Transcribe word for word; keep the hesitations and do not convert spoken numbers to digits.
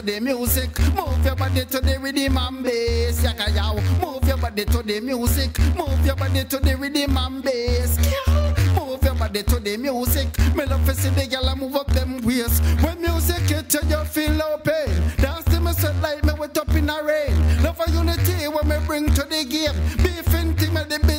to the music. Move your body to the rhythm and bass. Yaka yow. Move your body to the music. Move your body to the rhythm and bass. Move your body to the music. Me love to see the gyal move up them waist. When music hit you, you feel no pain. Dance to me set like me wet up in a rain. Love for unity when me bring to the game. Beef intimate the